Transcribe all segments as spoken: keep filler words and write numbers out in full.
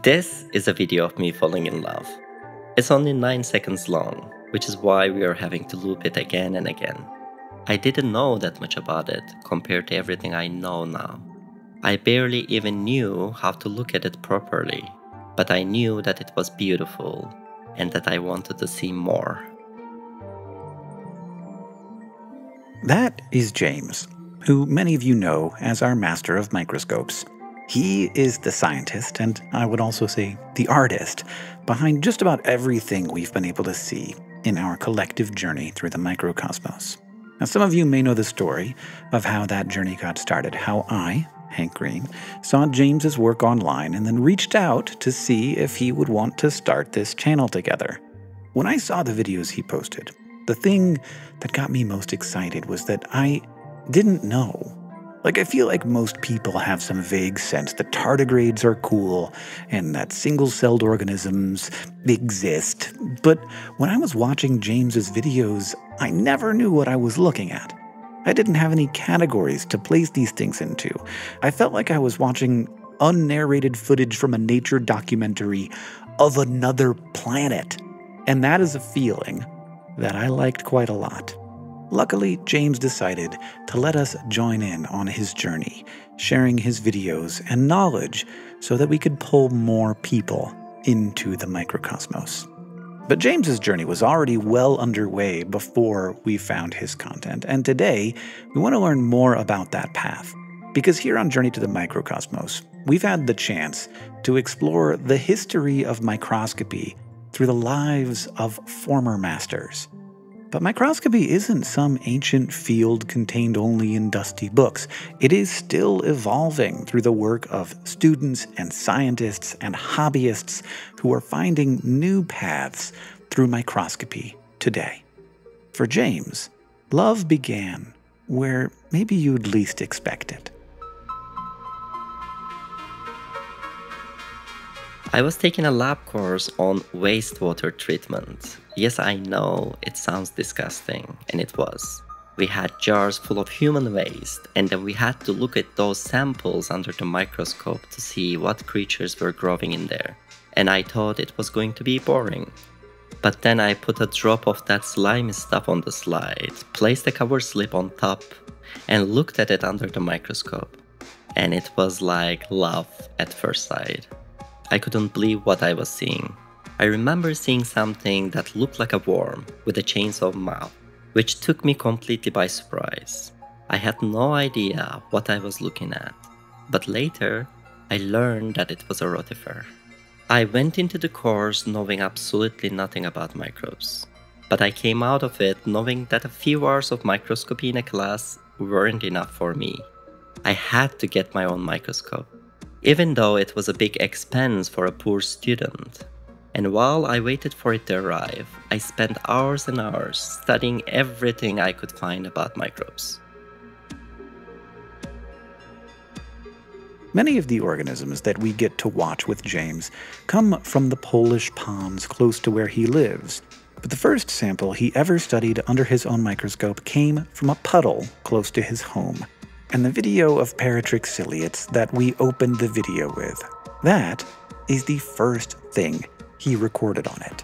This is a video of me falling in love. It's only nine seconds long, which is why we are having to loop it again and again. I didn't know that much about it compared to everything I know now. I barely even knew how to look at it properly, but I knew that it was beautiful and that I wanted to see more. That is James, who many of you know as our master of microscopes. He is the scientist, and I would also say the artist, behind just about everything we've been able to see in our collective journey through the microcosmos. Now, some of you may know the story of how that journey got started, how I, Hank Green, saw James's work online and then reached out to see if he would want to start this channel together. When I saw the videos he posted, the thing that got me most excited was that I didn't know. Like, I feel like most people have some vague sense that tardigrades are cool and that single-celled organisms exist, but when I was watching James's videos, I never knew what I was looking at. I didn't have any categories to place these things into. I felt like I was watching unnarrated footage from a nature documentary of another planet, and that is a feeling that I liked quite a lot. Luckily, James decided to let us join in on his journey, sharing his videos and knowledge so that we could pull more people into the microcosmos. But James's journey was already well underway before we found his content, and today we want to learn more about that path. Because here on Journey to the Microcosmos, we've had the chance to explore the history of microscopy through the lives of former masters. But microscopy isn't some ancient field contained only in dusty books. It is still evolving through the work of students and scientists and hobbyists who are finding new paths through microscopy today. For James, love began where maybe you'd least expect it. I was taking a lab course on wastewater treatment. Yes, I know, it sounds disgusting, and it was. We had jars full of human waste, and then we had to look at those samples under the microscope to see what creatures were growing in there. And I thought it was going to be boring. But then I put a drop of that slimy stuff on the slide, placed a cover slip on top, and looked at it under the microscope. And it was like love at first sight. I couldn't believe what I was seeing. I remember seeing something that looked like a worm with a chainsaw mouth, which took me completely by surprise. I had no idea what I was looking at, but later I learned that it was a rotifer. I went into the course knowing absolutely nothing about microbes, but I came out of it knowing that a few hours of microscopy in a class weren't enough for me. I had to get my own microscope, even though it was a big expense for a poor student. And while I waited for it to arrive, I spent hours and hours studying everything I could find about microbes. Many of the organisms that we get to watch with James come from the Polish ponds close to where he lives. But the first sample he ever studied under his own microscope came from a puddle close to his home. And the video of Paratrix ciliates that we opened the video with, that is the first thing he recorded on it.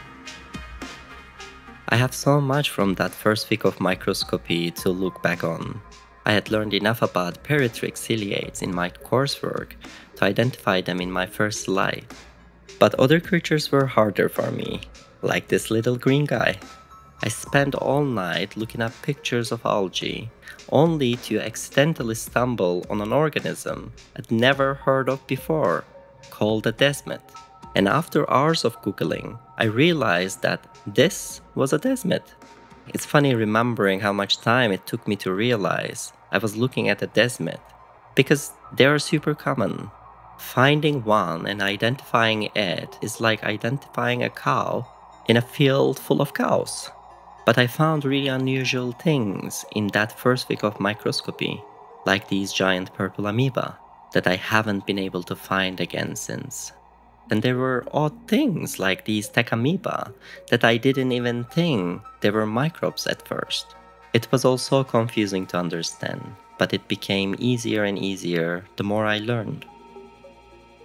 I have so much from that first week of microscopy to look back on. I had learned enough about Paratrix ciliates in my coursework to identify them in my first slide. But other creatures were harder for me, like this little green guy. I spent all night looking at pictures of algae, only to accidentally stumble on an organism I'd never heard of before, called a desmid. And after hours of Googling, I realized that this was a desmid. It's funny remembering how much time it took me to realize I was looking at a desmid, because they are super common. Finding one and identifying it is like identifying a cow in a field full of cows. But I found really unusual things in that first week of microscopy, like these giant purple amoeba that I haven't been able to find again since. And there were odd things like these tech amoeba that I didn't even think they were microbes at first. It was all so confusing to understand, but it became easier and easier the more I learned.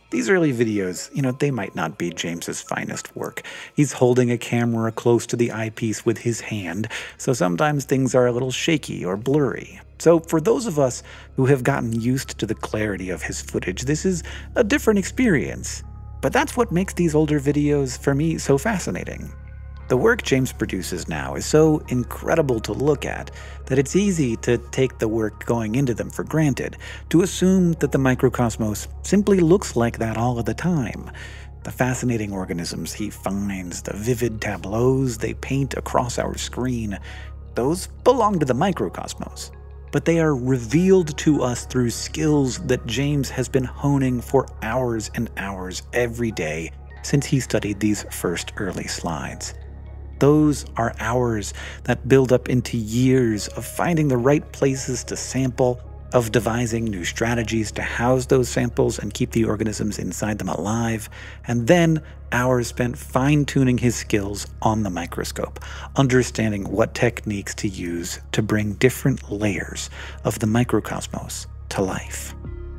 These early videos, you know, they might not be James's finest work. He's holding a camera close to the eyepiece with his hand, so sometimes things are a little shaky or blurry. So for those of us who have gotten used to the clarity of his footage, this is a different experience. But that's what makes these older videos, for me, so fascinating. The work James produces now is so incredible to look at that it's easy to take the work going into them for granted, to assume that the microcosmos simply looks like that all of the time. The fascinating organisms he finds, the vivid tableaus they paint across our screen, those belong to the microcosmos. But they are revealed to us through skills that James has been honing for hours and hours every day since he studied these first early slides. Those are hours that build up into years of finding the right places to sample, of devising new strategies to house those samples and keep the organisms inside them alive, and then hours spent fine-tuning his skills on the microscope, understanding what techniques to use to bring different layers of the microcosmos to life.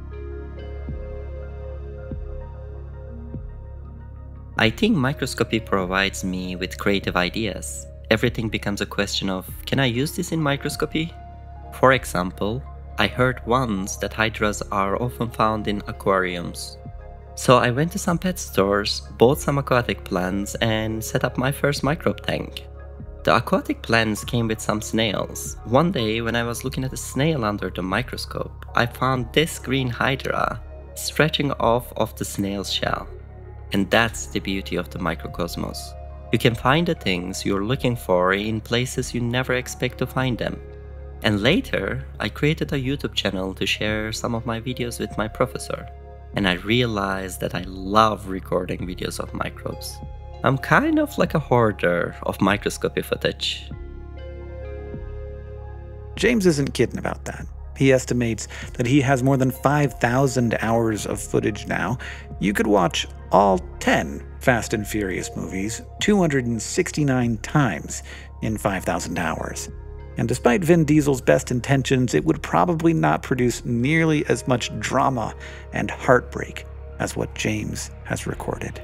I think microscopy provides me with creative ideas. Everything becomes a question of, can I use this in microscopy? For example, I heard once that hydras are often found in aquariums. So I went to some pet stores, bought some aquatic plants, and set up my first microbe tank. The aquatic plants came with some snails. One day when I was looking at a snail under the microscope, I found this green hydra stretching off of the snail's shell. And that's the beauty of the microcosmos. You can find the things you're looking for in places you never expect to find them. And later, I created a YouTube channel to share some of my videos with my professor. And I realized that I love recording videos of microbes. I'm kind of like a hoarder of microscopy footage. James isn't kidding about that. He estimates that he has more than five thousand hours of footage now. You could watch all ten Fast and Furious movies two hundred sixty-nine times in five thousand hours. And despite Vin Diesel's best intentions, it would probably not produce nearly as much drama and heartbreak as what James has recorded.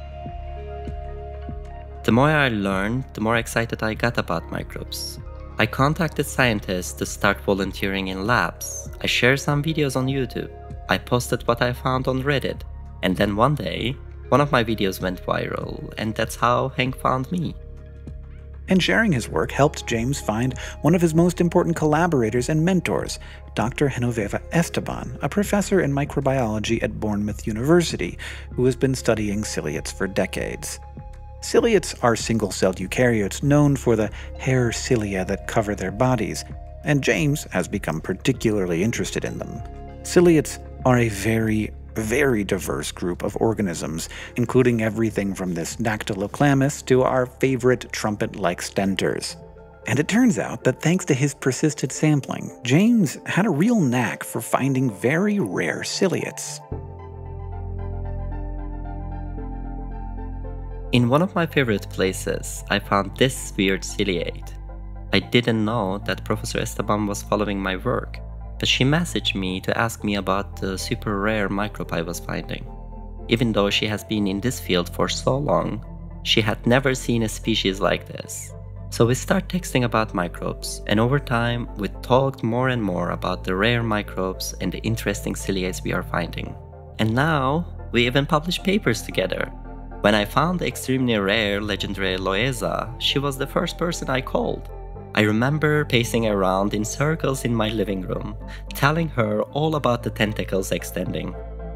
The more I learned, the more excited I got about microbes. I contacted scientists to start volunteering in labs. I shared some videos on YouTube. I posted what I found on Reddit. And then one day, one of my videos went viral, and that's how Hank found me. And sharing his work helped James find one of his most important collaborators and mentors, Doctor Genoveva Esteban, a professor in microbiology at Bournemouth University, who has been studying ciliates for decades. Ciliates are single-celled eukaryotes known for the hair cilia that cover their bodies, and James has become particularly interested in them. Ciliates are a very, very diverse group of organisms, including everything from this Dactyloclamus to our favorite trumpet-like stentors. And it turns out that thanks to his persistent sampling, James had a real knack for finding very rare ciliates. In one of my favorite places, I found this weird ciliate. I didn't know that Professor Esteban was following my work, but she messaged me to ask me about the super rare microbe I was finding. Even though she has been in this field for so long, she had never seen a species like this. So we started texting about microbes, and over time we talked more and more about the rare microbes and the interesting ciliates we are finding. And now we even publish papers together. When I found the extremely rare legendary Loeza, she was the first person I called. I remember pacing around in circles in my living room, telling her all about the tentacles extending.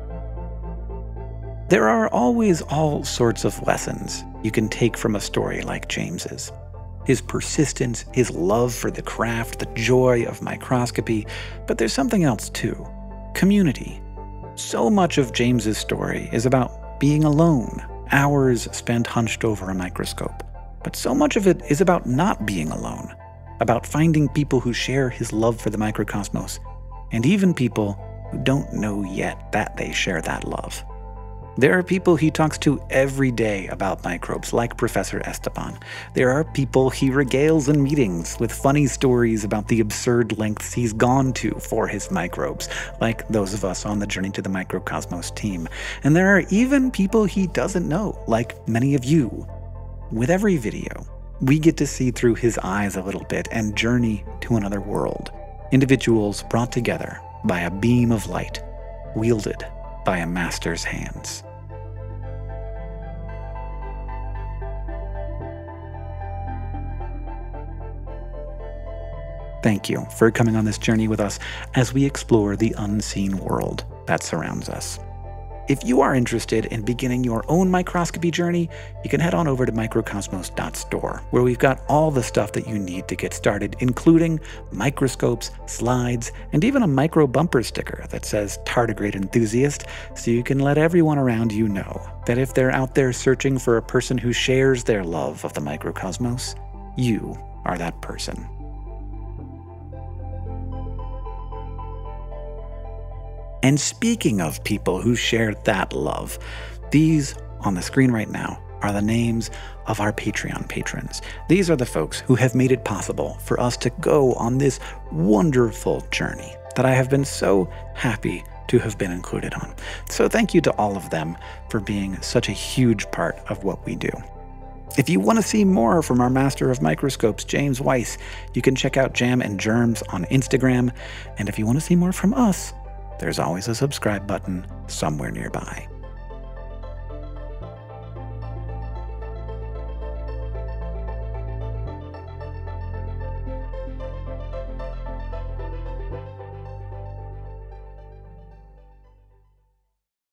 There are always all sorts of lessons you can take from a story like James's. His persistence, his love for the craft, the joy of microscopy, but there's something else too. Community. So much of James's story is about being alone, hours spent hunched over a microscope. But so much of it is about not being alone, about finding people who share his love for the microcosmos, and even people who don't know yet that they share that love. There are people he talks to every day about microbes, like Professor Esteban. There are people he regales in meetings with funny stories about the absurd lengths he's gone to for his microbes, like those of us on the Journey to the Microcosmos team. And there are even people he doesn't know, like many of you. With every video, we get to see through his eyes a little bit and journey to another world. Individuals brought together by a beam of light, wielded by a master's hands. Thank you for coming on this journey with us as we explore the unseen world that surrounds us. If you are interested in beginning your own microscopy journey, you can head on over to microcosmos dot store, where we've got all the stuff that you need to get started, including microscopes, slides, and even a micro bumper sticker that says Tardigrade Enthusiast, so you can let everyone around you know that if they're out there searching for a person who shares their love of the microcosmos, you are that person. And speaking of people who shared that love, these on the screen right now are the names of our Patreon patrons. These are the folks who have made it possible for us to go on this wonderful journey that I have been so happy to have been included on. So thank you to all of them for being such a huge part of what we do. If you want to see more from our Master of Microscopes, James Weiss, you can check out Jam and Germs on Instagram. And if you want to see more from us, there's always a subscribe button somewhere nearby.